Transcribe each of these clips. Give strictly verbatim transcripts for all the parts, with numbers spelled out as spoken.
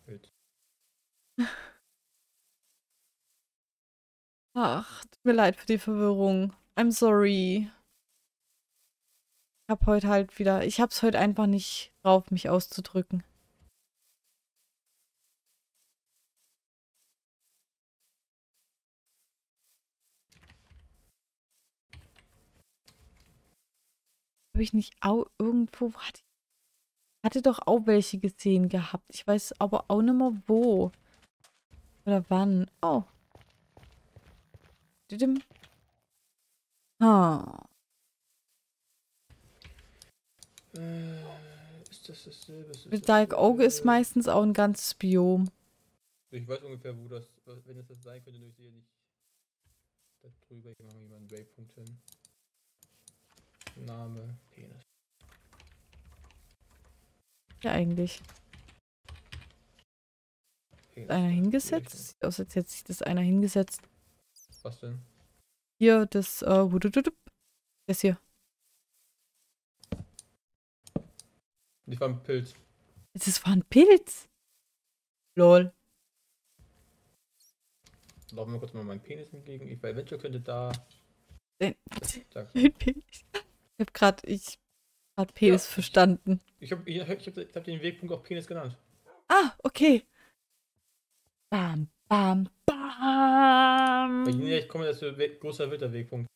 Bild. Ach, tut mir leid für die Verwirrung. I'm sorry. Ich hab heute halt wieder, ich hab's heute einfach nicht drauf, mich auszudrücken. Habe ich nicht auch irgendwo, hatte, hatte doch auch welche gesehen gehabt. Ich weiß aber auch nicht mehr wo. Oder wann. Oh. Didim. Ah. Äh, ist das dasselbe? Ist das Dark Oak ist dasselbe? meistens auch ein ganzes Biom. Ich weiß ungefähr, wo das, wenn es das sein könnte, nur ich sehe nicht da drüber. Hier machen wir mal einen Waypoint hin. Name, Penis. Ja, eigentlich. Ist Penis einer da, die hingesetzt? Richtung. Sieht aus, als hätte sich das einer hingesetzt. Was denn? Hier, das, äh, wudududup. Das hier. Die war ein Pilz. Das war ein Pilz. Lol. Laufen wir kurz mal meinen Penis entgegen. Ich, weil eventuell könnte da. Ein Zack. Penis. Ich hab grad, ich hab Ja, Penis verstanden. ich habe ich hab, ich hab, ich hab den Wegpunkt auch Penis genannt. Ah, okay. Bam, bam, Weil je näher bam. ich komme, desto we großer wird der Wegpunkt.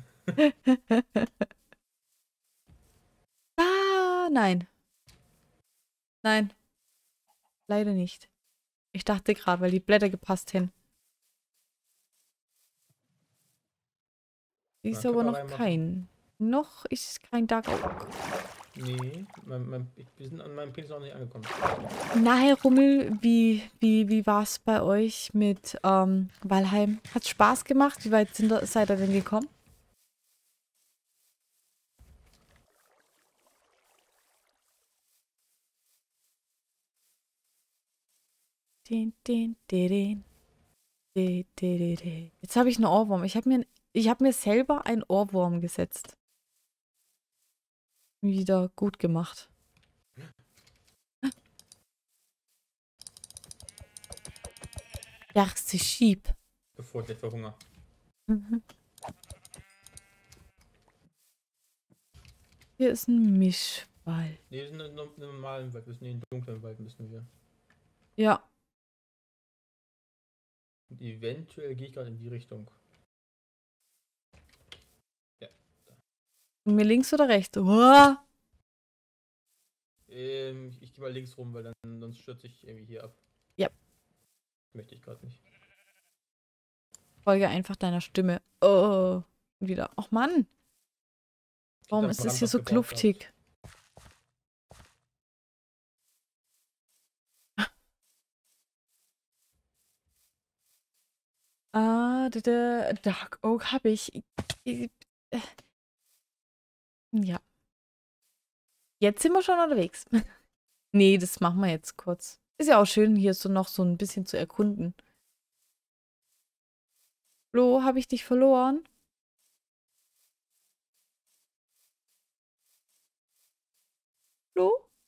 Ah, nein. Nein, leider nicht. Ich dachte gerade, weil die Blätter gepasst hin. Ist Mal aber Körper noch reinmachen. kein. Noch ist es kein Dark Oak. Nee, mein, mein, ich, wir sind an meinem Penis noch nicht angekommen. Na, Herr Rummel, wie, wie, wie war es bei euch mit ähm, Valheim? Hat Spaß gemacht? Wie weit sind, da- seid ihr denn gekommen? Den, den, den, den, den, den. Jetzt habe ich einen Ohrwurm. Ich habe mir, ich hab mir selber einen Ohrwurm gesetzt. Wieder gut gemacht. Erste Schieb. Bevor ich gleich verhungere. Mhm. Hier ist ein Mischwald. Nee, wir sind in einem normalen Wald. Wir sind in den dunklen Wald, müssen wir. Ja. Und eventuell gehe ich gerade in die Richtung. Ja. Und mir links oder rechts? Uah. Ähm, ich, ich gehe mal links rum, weil dann sonst stürze ich irgendwie hier ab. Ja. Möchte ich gerade nicht. Folge einfach deiner Stimme. Oh. Wieder. Ach Mann. Ich hab Warum da einen ist es Brand hier so aufgebaut gehabt. kluftig? Ah, da, da, Dark Oak habe ich. Ich- äh, Ja. Jetzt sind wir schon unterwegs. Nee, das machen wir jetzt kurz. Ist ja auch schön, hier so noch so ein bisschen zu erkunden. Flo, habe ich dich verloren? Flo?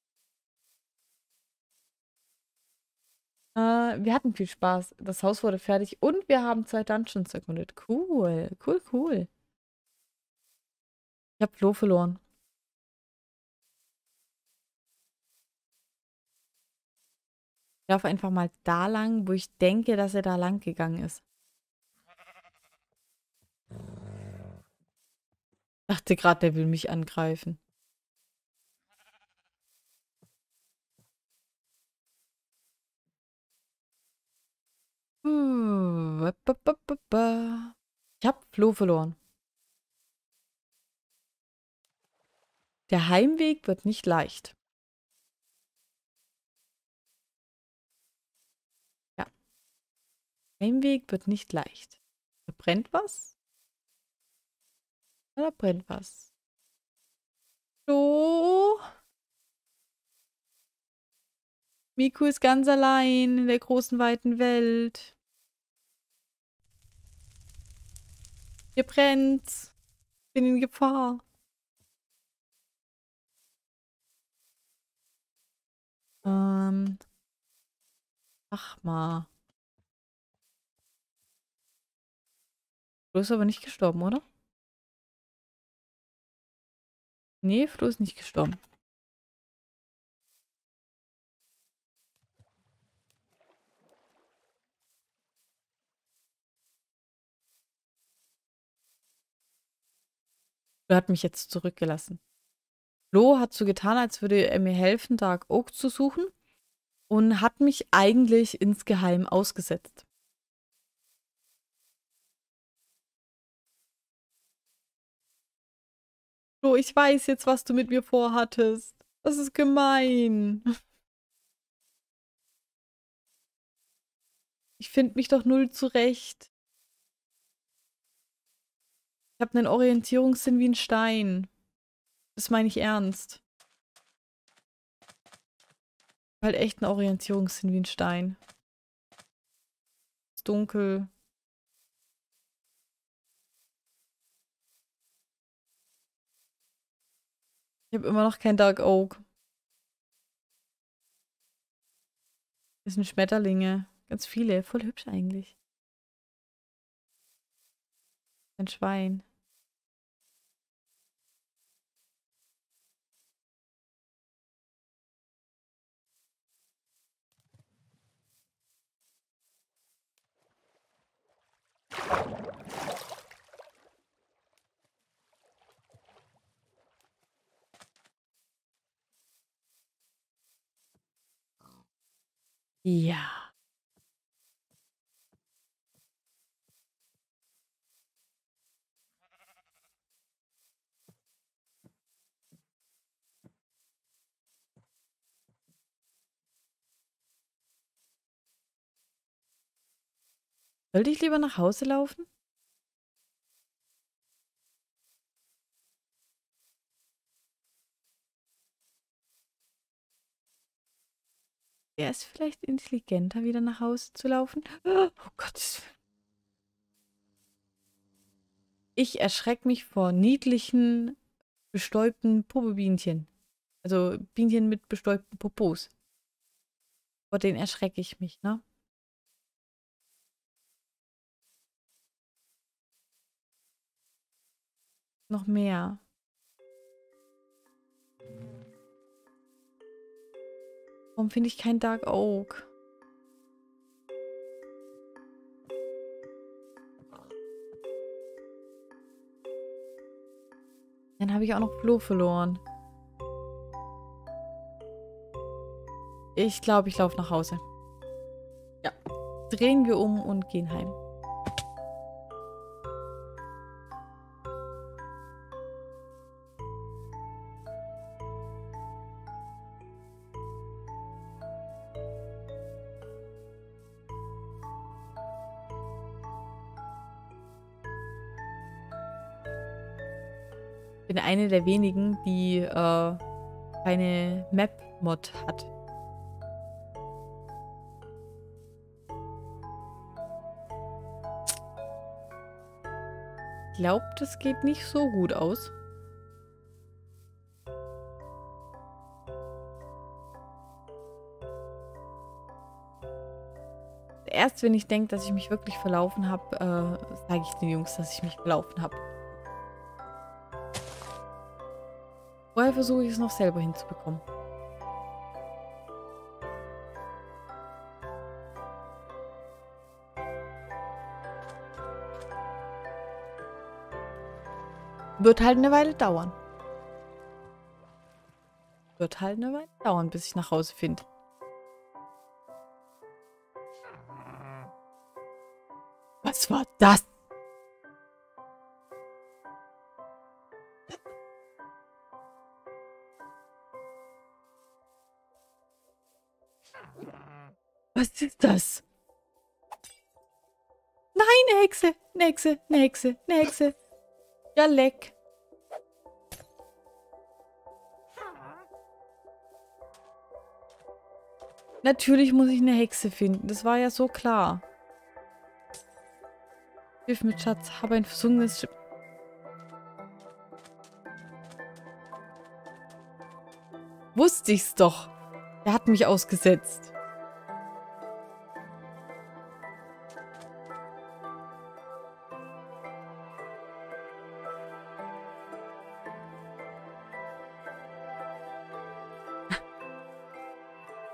Äh, wir hatten viel Spaß. Das Haus wurde fertig und wir haben zwei Dungeons erkundet. Cool, cool, cool. Ich habe Flo verloren. Ich laufe einfach mal da lang, wo ich denke, dass er da lang gegangen ist. Dachte gerade, der will mich angreifen. Hm, ba, ba, ba, ba, ba. Ich habe Flo verloren. Der Heimweg wird nicht leicht. Ja, Heimweg wird nicht leicht. Da brennt was? Da brennt was. Flo? Miku ist ganz allein in der großen, weiten Welt. Hier brennt's. Bin in Gefahr. Ähm, Ach mal. Flo ist aber nicht gestorben, oder? Nee, Flo ist nicht gestorben. Flo hat mich jetzt zurückgelassen. Flo hat so getan, als würde er mir helfen, Dark Oak zu suchen und hat mich eigentlich insgeheim ausgesetzt. Flo, ich weiß jetzt, was du mit mir vorhattest. Das ist gemein. Ich finde mich doch null zurecht. Ich habe einen Orientierungssinn wie ein Stein. Das meine ich ernst. Halt echt einen Orientierungssinn wie ein Stein. Ist dunkel. Ich habe immer noch kein Dark Oak. Das sind Schmetterlinge. Ganz viele. Voll hübsch eigentlich. Ein Schwein. Ja. Sollte ich lieber nach Hause laufen? Wäre es vielleicht intelligenter, wieder nach Hause zu laufen? Oh Gott. Ich erschrecke mich vor niedlichen, bestäubten Popobienchen. Also Bienchen mit bestäubten Popos. Vor denen erschrecke ich mich, ne? Noch mehr. Warum finde ich kein Dark Oak? Dann habe ich auch noch Flo verloren. Ich glaube, ich laufe nach Hause. Ja. Drehen wir um und gehen heim. Ich bin eine der wenigen, die äh, keine Map-Mod hat. Ich glaube, das geht nicht so gut aus. Erst wenn ich denke, dass ich mich wirklich verlaufen habe, äh, sage ich den Jungs, dass ich mich verlaufen habe. Vorher versuche ich es noch selber hinzubekommen. Wird halt eine Weile dauern. Wird halt eine Weile dauern, bis ich nach Hause finde. Was war das? Was ist das? Nein, eine Hexe, eine Hexe, eine Hexe, eine Hexe. Ja, leck. Natürlich muss ich eine Hexe finden. Das war ja so klar. Hilf mir, Schatz. Habe ein versunkenes Schiff. Wusste ich's doch. Er hat mich ausgesetzt.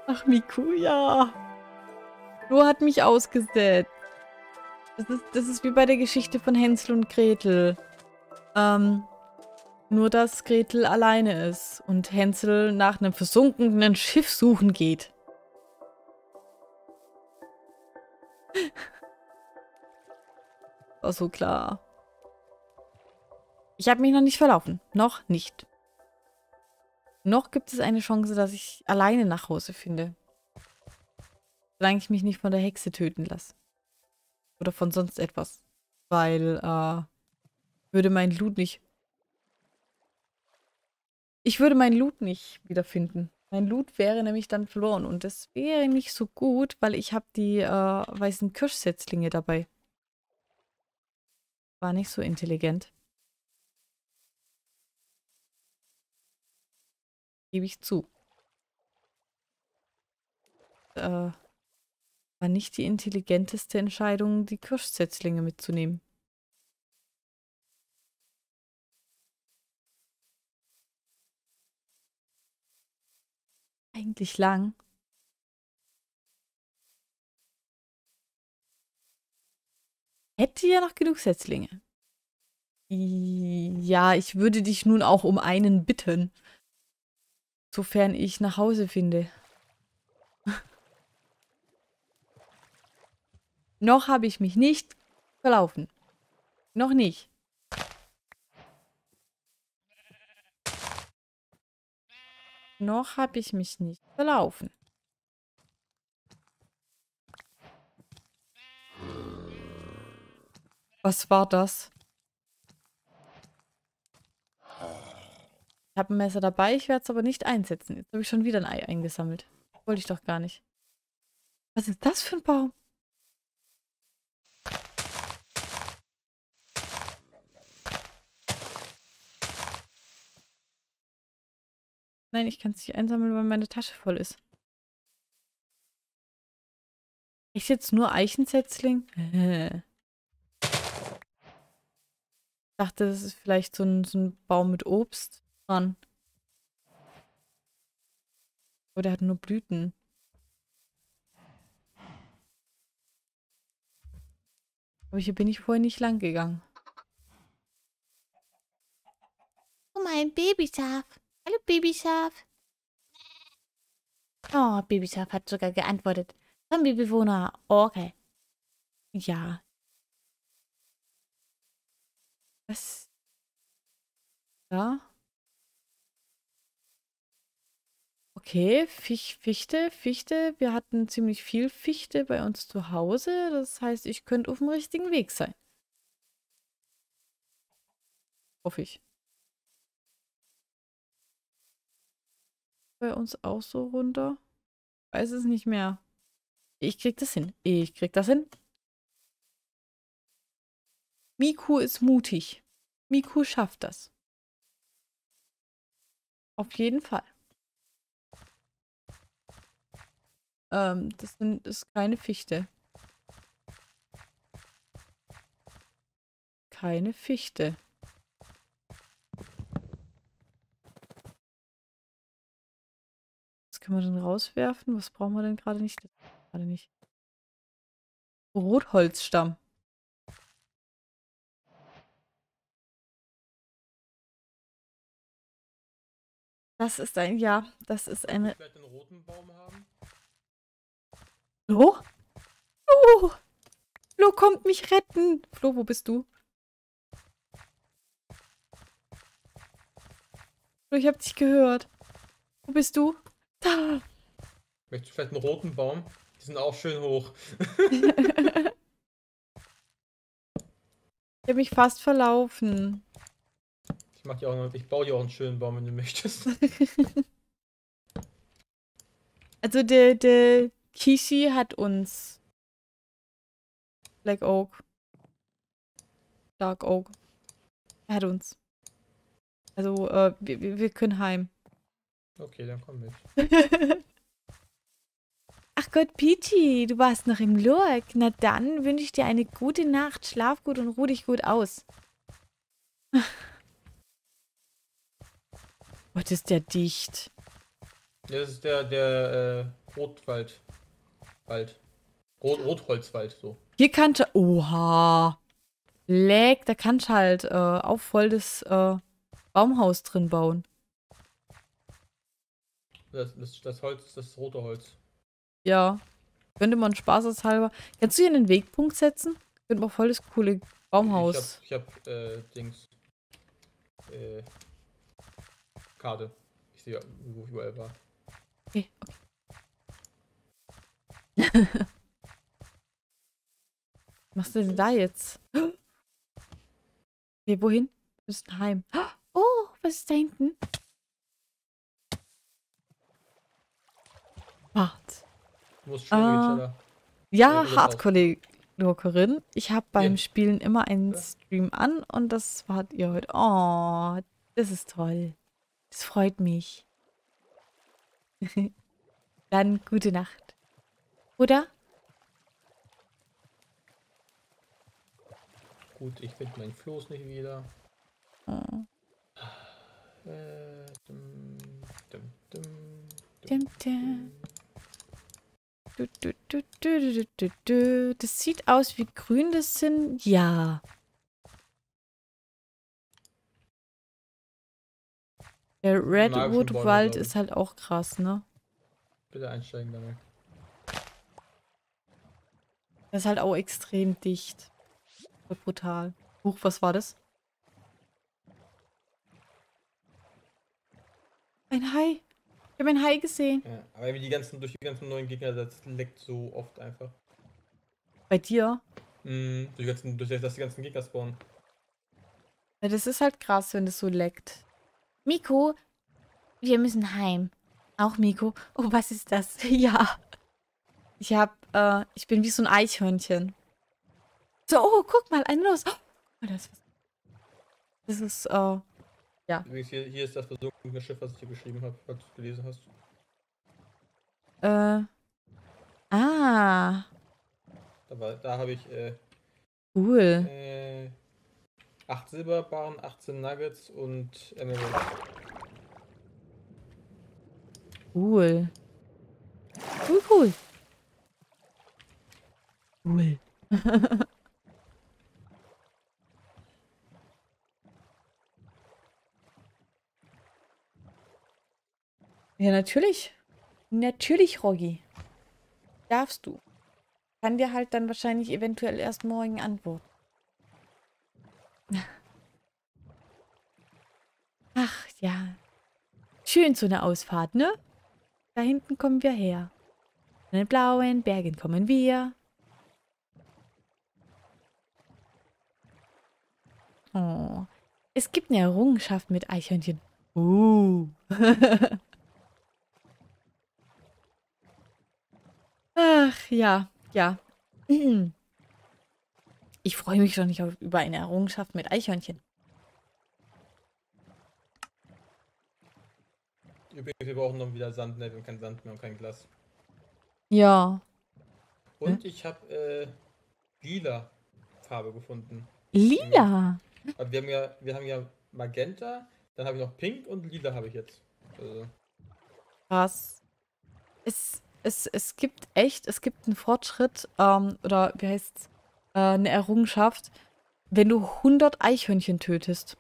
Ach, Miku, ja. Flo hat mich ausgesetzt. Das ist, das ist wie bei der Geschichte von Hänsel und Gretel. Ähm, nur, dass Gretel alleine ist und Hänsel nach einem versunkenen Schiff suchen geht. War so klar. Ich habe mich noch nicht verlaufen. Noch nicht. Noch gibt es eine Chance, dass ich alleine nach Hause finde. Solange ich mich nicht von der Hexe töten lasse. Oder von sonst etwas. Weil, äh, würde mein Loot nicht... Ich würde mein Loot nicht wiederfinden. Mein Loot wäre nämlich dann verloren. Und das wäre nicht so gut, weil ich habe die äh, weißen Kirschsetzlinge dabei. War nicht so intelligent. Gebe ich zu. Äh, war nicht die intelligenteste Entscheidung, die Kirschsetzlinge mitzunehmen. Eigentlich lang. Hätte ja noch genug Setzlinge. Ja, ich würde dich nun auch um einen bitten. Sofern ich nach Hause finde. Noch habe ich mich nicht verlaufen. Noch nicht. Noch habe ich mich nicht verlaufen. Was war das? Ich habe ein Messer dabei, ich werde es aber nicht einsetzen. Jetzt habe ich schon wieder ein Ei eingesammelt. Wollte ich doch gar nicht. Was ist das für ein Baum? Nein, ich kann es nicht einsammeln, weil meine Tasche voll ist. Ich jetzt nur Eichensetzling? Äh. Ich dachte, das ist vielleicht so ein, so ein Baum mit Obst dran. Oder der hat nur Blüten. Aber hier bin ich vorher nicht lang gegangen. Oh, mein Babyschaf. Hallo, Babyschaf. Oh, Babyschaf hat sogar geantwortet. Zombie-Bewohner. Oh, okay. Ja. Was? Ja. Okay, Fich, Fichte, Fichte. Wir hatten ziemlich viel Fichte bei uns zu Hause. Das heißt, ich könnte auf dem richtigen Weg sein. Hoffe ich. Bei uns auch so runter? Weiß es nicht mehr. Ich krieg das hin. Ich krieg das hin. Miku ist mutig. Miku schafft das. Auf jeden Fall. Ähm, das, sind, das ist keine Fichte. Keine Fichte. Was können wir denn rauswerfen? Was brauchen wir denn gerade nicht? Gerade nicht. Rotholzstamm. Das ist ein, ja, das ist eine... Vielleicht einen roten Baum haben? Flo? Flo! Flo kommt mich retten! Flo, wo bist du? Flo, ich hab dich gehört. Wo bist du? Da! Möchtest du vielleicht einen roten Baum? Die sind auch schön hoch. Ich hab mich fast verlaufen. Ich mach dir auch noch, ich baue dir auch einen schönen Baum, wenn du möchtest. Also der, der Kishi hat uns Black Oak. Dark Oak. Er hat uns. Also, äh, wir, wir können heim. Okay, dann komm mit. Ach Gott, Peachy, du warst noch im Lurk. Na dann wünsche ich dir eine gute Nacht. Schlaf gut und ruh dich gut aus. Gott, ist der dicht. Ja, das ist der, der, Rotwald. Wald. Rot Rotholzwald, so. Hier kannst du. Oha. Leck, da kannst du halt äh, auch voll das äh, Baumhaus drin bauen. Das, das, das Holz, das rote Holz. Ja. Könnte man spaßeshalber. Kannst du hier einen Wegpunkt setzen? Könnte man voll das coole Baumhaus. Ich hab, ich hab, äh, Dings. Äh. Karte. Ich sehe, wo ich überall war. Okay, okay. Was machst du denn da jetzt? Okay, wohin? Du bist heim. Oh, was ist da hinten? Wart. Du musst schneller, Ah. geht schneller. Ja, Ja, Hardcore-Lurkerin. Ich habe beim Ja. Spielen immer einen Ja. Stream an und das wart ihr heute. Oh, das ist toll. Das freut mich. Dann gute Nacht. Oder? Gut, ich finde meinen Floß nicht wieder. Oh. Äh, dum, dum, dum, Dim, dim. Du, du, du, du, du, du, du. Das sieht aus, wie grün das sind. Ja. Der Magischen Bäume, Redwood-Wald glaub ich. ist halt auch krass, ne? Bitte einsteigen damit. Das ist halt auch extrem dicht. Voll brutal. Huch, was war das? Ein Hai. Ich habe ein Hai gesehen. Ja, aber wie die ganzen, durch die ganzen neuen Gegner, das leckt so oft einfach. Bei dir? Mhm, durch, die ganzen, durch das, dass die ganzen Gegner spawnen. Ja, das ist halt krass, wenn das so leckt. Miko, wir müssen heim. Auch Miko. Oh, was ist das? Ja. Ich hab, äh, ich bin wie so ein Eichhörnchen. So, oh, guck mal, ein Los. Oh, das, das ist, äh, Übrigens, hier, hier ist das versunkene Schiff, was ich hier beschrieben habe, falls du es gelesen hast. äh, ah, Da, war- da habe ich äh, cool. äh, acht Silberbarren, achtzehn Nuggets und Emeralds. Cool. Cool, cool. Cool. Ja, natürlich. Natürlich, Roggi. Darfst du. Kann dir halt dann wahrscheinlich eventuell erst morgen antworten. Ach ja. Schön so eine Ausfahrt, ne? Da hinten kommen wir her. Von den blauen Bergen kommen wir. Oh. Es gibt eine Errungenschaft mit Eichhörnchen. Uh. Ach, ja, ja. Ich freue mich schon nicht auf, über eine Errungenschaft mit Eichhörnchen. Übrigens, wir brauchen noch wieder Sand, ne? Wir haben kein Sand mehr und kein Glas. Ja. Und ich habe äh, lila Farbe gefunden. Lila. Aber wir haben ja, wir haben ja Magenta, dann habe ich noch Pink und Lila habe ich jetzt. Also, Krass. Es, es, es gibt echt, es gibt einen Fortschritt, ähm, oder wie heißt's, äh, eine Errungenschaft, wenn du hundert Eichhörnchen tötest.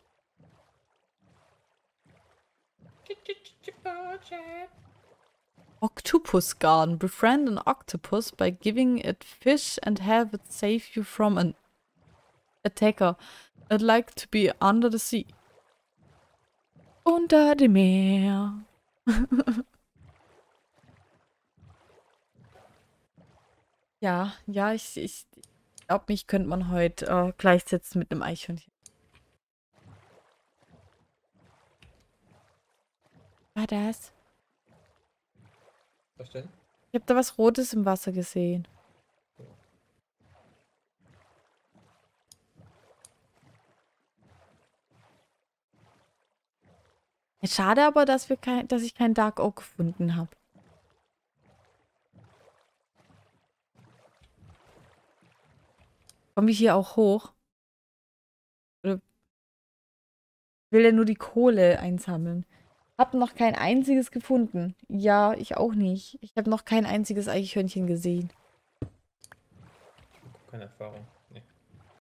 Octopus Garden. Befriend an octopus by giving it fish and have it save you from an attacker. I'd like to be under the sea. Unter dem Meer. Ja, ja, ich, ich glaube, mich könnte man heute äh, gleichsetzen mit einem Eichhörnchen. War das? was denn? Ich habe da was Rotes im Wasser gesehen. Ja, schade aber, dass, wir kein, dass ich keinen Dark Oak gefunden habe. Kommen wir hier auch hoch? Oder will er nur die Kohle einsammeln? Hab noch kein einziges gefunden. Ja, ich auch nicht. Ich habe noch kein einziges Eichhörnchen gesehen. Keine Erfahrung.